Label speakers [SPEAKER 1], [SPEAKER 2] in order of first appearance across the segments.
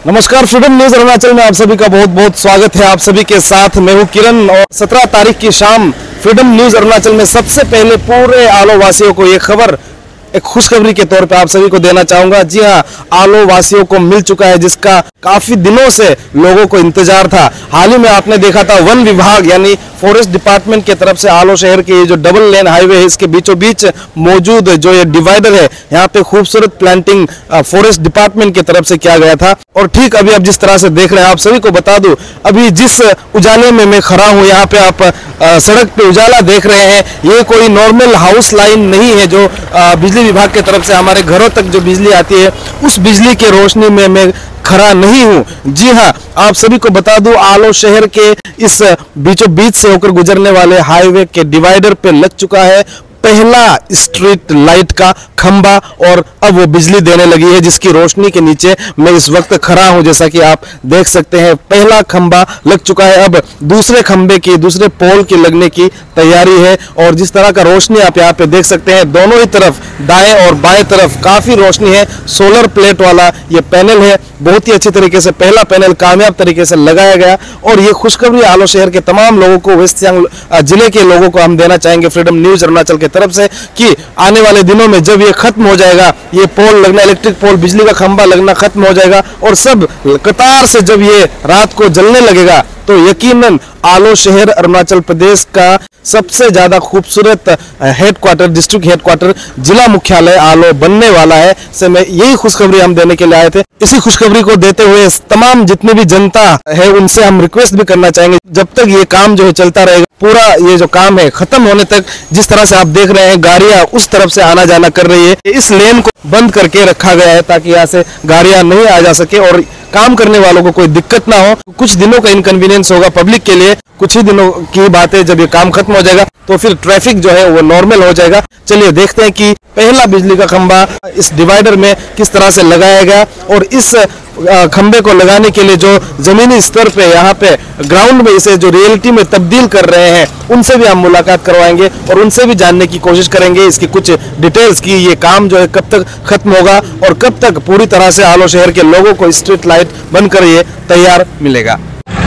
[SPEAKER 1] नमस्कार, freedom news Arunachal में आप सभी का बहुत बहुत स्वागत है। आप सभी के साथ मैं हूं किरण और 17 तारीख की शाम फ्रीडम न्यूज अरुणाचल में सबसे पहले पूरे आलो वासियों को ये खबर एक खुशखबरी के तौर पे आप सभी को देना चाहूंगा। जी हां, आलो वासियों को मिल चुका है जिसका काफी दिनों से लोगों को इंतजार था। हाल ही में आपने देखा था वन विभाग यानी फॉरेस्ट डिपार्टमेंट की तरफ से आलो शहर के ये जो डबल लेन हाईवे है इसके बीचों बीच मौजूद जो ये डिवाइडर है यहाँ पे खूबसूरत प्लांटिंग फॉरेस्ट डिपार्टमेंट की तरफ से किया गया था। और ठीक अभी आप जिस तरह से देख रहे हैं, आप सभी को बता दूं, अभी जिस उजाले में मैं खड़ा हूँ यहाँ पे आप सड़क पे उजाला देख रहे हैं। ये कोई नॉर्मल हाउस लाइन नहीं है जो बिजली विभाग की तरफ से हमारे घरों तक जो बिजली आती है उस बिजली की रोशनी में मैं खड़ा नहीं हूं। जी हां, आप सभी को बता दूं, आलो शहर के इस बीचों बीच से होकर गुजरने वाले हाईवे के डिवाइडर पे लग चुका है पहला स्ट्रीट लाइट का खंबा और अब वो बिजली देने लगी है जिसकी रोशनी के नीचे मैं इस वक्त खड़ा हूं। जैसा कि आप देख सकते हैं, पहला खंबा लग चुका है, अब दूसरे खंबे की, दूसरे पोल की लगने की तैयारी है। और जिस तरह का रोशनी आप यहाँ पे देख सकते हैं, दोनों ही तरफ दाएं और बाएं तरफ काफी रोशनी है। सोलर प्लेट वाला ये पैनल है, बहुत ही अच्छी तरीके से पहला पैनल कामयाब तरीके से लगाया गया। और ये खुशखबरी आलो शहर के तमाम लोगों को, वेस्ट सियांग जिले के लोगों को हम देना चाहेंगे फ्रीडम न्यूज अरुणाचल की तरफ से कि आने वाले दिनों में जब ये खत्म हो जाएगा, ये पोल लगना, इलेक्ट्रिक पोल, बिजली का खंबा लगना खत्म हो जाएगा और सब कतार से जब ये रात को जलने लगेगा तो यकीनन आलो शहर अरुणाचल प्रदेश का सबसे ज्यादा खूबसूरत हेडक्वार्टर, डिस्ट्रिक्ट हेडक्वार्टर, जिला मुख्यालय आलो बनने वाला है। से मैं यही खुशखबरी हम देने के लिए आए थे। इसी खुशखबरी को देते हुए तमाम जितनी भी जनता है उनसे हम रिक्वेस्ट भी करना चाहेंगे, जब तक ये काम जो है चलता रहेगा, पूरा ये जो काम है खत्म होने तक, जिस तरह से आप देख रहे हैं गाड़ियां उस तरफ से आना जाना कर रही है, इस लेन को बंद करके रखा गया है ताकि यहाँ से गाड़ियां नहीं आ जा सके और काम करने वालों को कोई दिक्कत ना हो। कुछ दिनों का इनकन्वीनियंस होगा पब्लिक के लिए, कुछ ही दिनों की बात है। जब ये काम खत्म हो जाएगा तो फिर ट्रैफिक जो है वो नॉर्मल हो जाएगा। चलिए देखते हैं कि पहला बिजली का खंबा इस डिवाइडर में किस तरह से लगाया गया और इस खंबे को लगाने के लिए जो जमीनी स्तर पे यहाँ पे ग्राउंड में इसे जो रियलिटी में तब्दील कर रहे हैं उनसे भी हम मुलाकात करवाएंगे और उनसे भी जानने की कोशिश करेंगे इसकी कुछ डिटेल्स की ये काम जो है कब तक खत्म होगा और कब तक पूरी तरह से आलो शहर के लोगों को स्ट्रीट लाइट बनकर ये तैयार मिलेगा।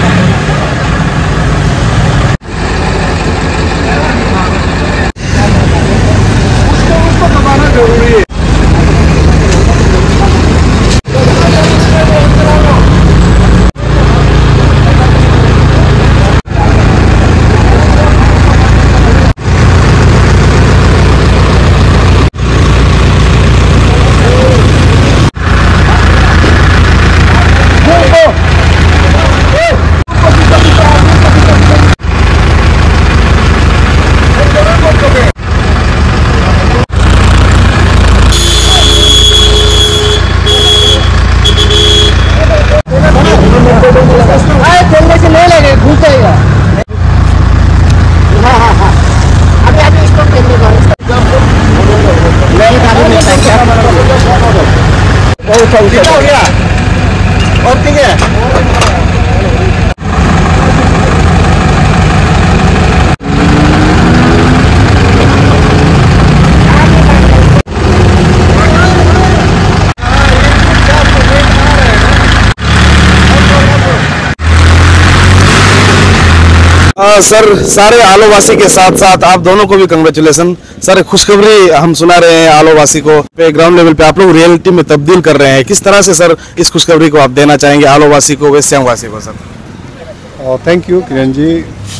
[SPEAKER 2] हो गया और ठीक है।
[SPEAKER 1] सर, सारे आलोवासी के साथ साथ आप दोनों को भी कंग्रेचुलेसन सर। खुशखबरी हम सुना रहे हैं आलोवासी को, पे ग्राउंड लेवल पे आप लोग रियलिटी में तब्दील कर रहे हैं। किस तरह से सर इस खुशखबरी को आप देना चाहेंगे आलोवासी को, वेस्ट सियांग वासी को sir?
[SPEAKER 2] Thank you Kiran ji.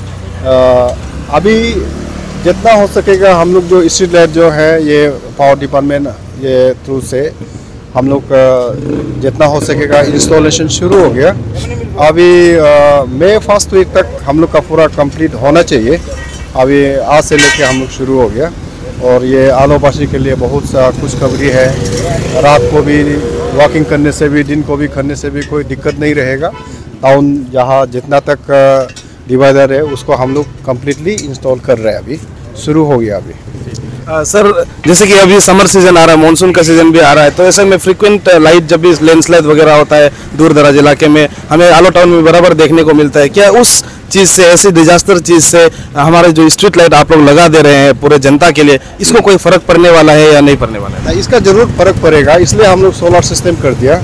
[SPEAKER 2] अभी जितना हो सकेगा हम लोग जो स्ट्रीट लाइट जो है ये पावर डिपार्टमेंट ये थ्रू से हम लोग जितना हो सकेगा इंस्टॉलेशन शुरू हो गया। अभी मई फर्स्ट वीक तक हम लोग का पूरा कंप्लीट होना चाहिए। अभी आज से लेके हम लोग शुरू हो गया और ये आलोवासी के लिए बहुत सा खुशखबरी है। रात को भी वॉकिंग करने से भी, दिन को भी करने से भी कोई दिक्कत नहीं रहेगा। टाउन जहाँ जितना तक डिवाइडर है उसको हम लोग कम्प्लीटली इंस्टॉल कर रहे हैं, अभी शुरू हो गया अभी।
[SPEAKER 1] सर, जैसे कि अभी समर सीजन आ रहा है, मानसून का सीजन भी आ रहा है, तो ऐसे में फ्रीक्वेंट लाइट जब भी लैंडस्लाइड वगैरह होता है दूर दराज इलाके में, हमें आलो टाउन में बराबर देखने को मिलता है। क्या उस चीज़ से, ऐसी डिजास्टर चीज़ से हमारे जो स्ट्रीट लाइट आप लोग लगा दे रहे हैं पूरे जनता के लिए, इसको कोई फ़र्क पड़ने वाला है या नहीं पड़ने वाला है?
[SPEAKER 2] इसका ज़रूर फ़र्क पड़ेगा, इसलिए हम लोग सोलर सिस्टम कर दिया।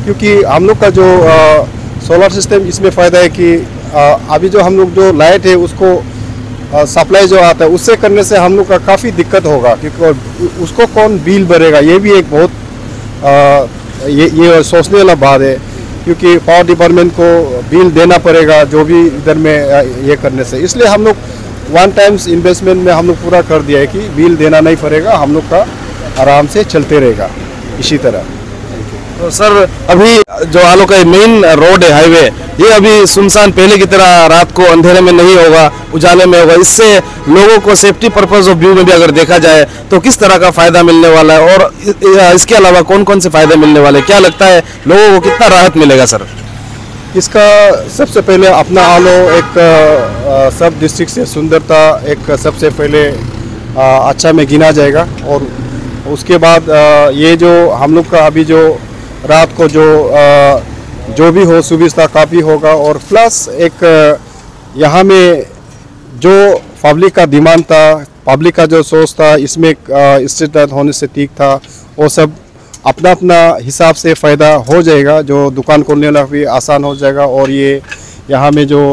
[SPEAKER 2] क्योंकि हम लोग का जो सोलर सिस्टम इसमें फ़ायदा है कि अभी जो हम लोग जो लाइट है उसको सप्लाई जो आता है उससे करने से हम लोग का काफ़ी दिक्कत होगा, क्योंकि उसको कौन बिल भरेगा, ये भी एक बहुत ये सोचने वाला बात है, क्योंकि पावर डिपार्टमेंट को बिल देना पड़ेगा जो भी इधर में ये करने से। इसलिए हम लोग वन टाइम्स इन्वेस्टमेंट में हम लोग पूरा कर दिया है कि बिल देना नहीं पड़ेगा, हम लोग का आराम से चलते रहेगा इसी तरह।
[SPEAKER 1] तो सर अभी जो आलो का मेन रोड है, हाईवे, ये अभी सुनसान पहले की तरह रात को अंधेरे में नहीं होगा, उजाले में होगा। इससे लोगों को सेफ्टी पर्पस ऑफ व्यू में भी अगर देखा जाए तो किस तरह का फ़ायदा मिलने वाला है, और इसके अलावा कौन कौन से फ़ायदे मिलने वाले, क्या लगता है लोगों को कितना राहत मिलेगा सर?
[SPEAKER 2] इसका सबसे पहले अपना आलो एक सब डिस्ट्रिक्ट से सुंदरता एक सबसे पहले अच्छा में गिना जाएगा, और उसके बाद ये जो हम लोग का अभी जो रात को जो भी हो सुविधा काफ़ी होगा, और प्लस एक यहाँ में जो पब्लिक का डिमांड था, पब्लिक का जो सोच था, इसमें स्ट्रीट लाइट होने से ठीक था, वो सब अपना अपना हिसाब से फ़ायदा हो जाएगा, जो दुकान खोलने वाला भी आसान हो जाएगा। और ये यहाँ में जो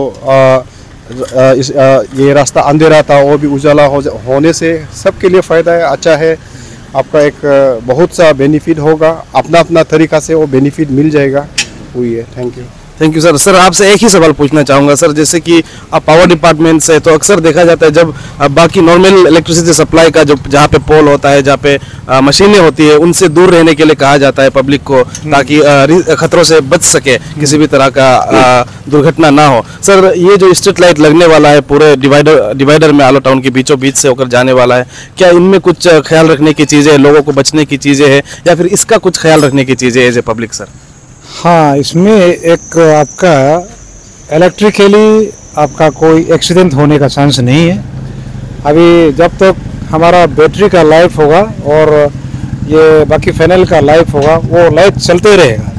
[SPEAKER 2] ये रास्ता अंधेरा था वो भी उजाला होने से सबके लिए फ़ायदा है, अच्छा है। आपका एक बहुत सा बेनिफिट होगा, अपना अपना तरीका से वो बेनिफिट मिल जाएगा, वही है। Thank you
[SPEAKER 1] sir. सर आपसे एक ही सवाल पूछना चाहूँगा सर, जैसे कि आप पावर डिपार्टमेंट से, तो अक्सर देखा जाता है जब बाकी नॉर्मल इलेक्ट्रिसिटी सप्लाई का जो जहाँ पे पोल होता है, जहाँ पे मशीनें होती है, उनसे दूर रहने के लिए कहा जाता है पब्लिक को, ताकि खतरों से बच सके, किसी भी तरह का दुर्घटना ना हो। सर ये जो स्ट्रीट लाइट लगने वाला है पूरे डिवाइडर में आलो टाउन के बीचों बीच से होकर जाने वाला है, क्या इनमें कुछ ख्याल रखने की चीज़ें, लोगों को बचने की चीज़ें हैं, या फिर इसका कुछ ख्याल रखने की चीज़ें एज ए पब्लिक सर?
[SPEAKER 3] हाँ, इसमें एक आपका इलेक्ट्रिकली आपका कोई एक्सीडेंट होने का चांस नहीं है। अभी जब तक हमारा बैटरी का लाइफ होगा और ये बाकी फैनल का लाइफ होगा, वो लाइट चलते रहेगा।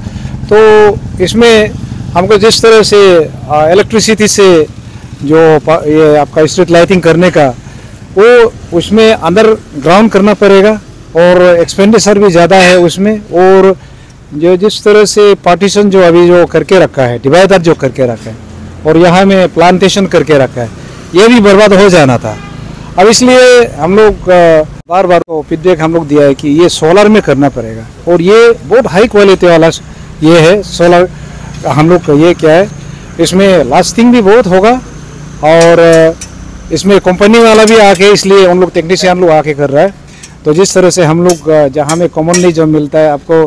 [SPEAKER 3] तो इसमें हमको जिस तरह से इलेक्ट्रिसिटी से जो ये आपका स्ट्रीट लाइटिंग करने का, वो उसमें अंदर ग्राउंड करना पड़ेगा, और एक्सपेंडिचर भी ज़्यादा है उसमें। और जो जिस तरह से पार्टीशन जो अभी जो करके रखा है, डिवाइडर जो करके रखा है, और यहाँ में प्लांटेशन करके रखा है, ये भी बर्बाद हो जाना था। अब इसलिए हम लोग बार बार तो फीडबैक हम लोग दिया है कि ये सोलर में करना पड़ेगा, और ये बहुत हाई क्वालिटी वाला ये है सोलर। हम लोग का ये क्या है, इसमें लास्टिंग भी बहुत होगा, और इसमें कंपनी वाला भी आके, इसलिए उन लोग टेक्नीशियन लोग आके कर रहा है। तो जिस तरह से हम लोग जहाँ में कॉमनली जो मिलता है आपको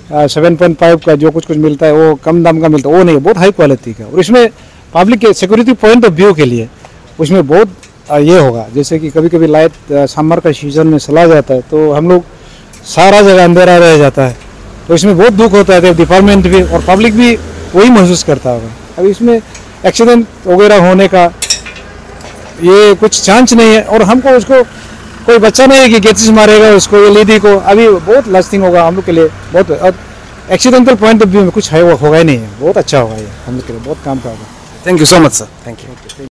[SPEAKER 3] 7.5 का जो कुछ मिलता है, वो कम दाम का मिलता है, वो नहीं, बहुत हाई क्वालिटी का। और इसमें पब्लिक के सिक्योरिटी पॉइंट ऑफ व्यू के लिए उसमें बहुत ये होगा, जैसे कि कभी कभी लाइट समर का सीजन में चला जाता है तो हम लोग सारा जगह अंधेरा रह जाता है, तो इसमें बहुत दुख होता है, डिपार्टमेंट भी और पब्लिक भी वही महसूस करता होगा। अब इसमें एक्सीडेंट वगैरह होने का ये कुछ चांस नहीं है, और हमको उसको कोई बच्चा नहीं है कि गैसेस मारेगा उसको, ये लेडी को। अभी बहुत लास्टिंग होगा हम लोग के लिए, बहुत। और एक्सीडेंटल पॉइंट ऑफ व्यू में कुछ है वो होगा ही नहीं है, बहुत अच्छा होगा ये हम लोग के लिए, बहुत काम का होगा।
[SPEAKER 1] Thank you so much sir. Thank you.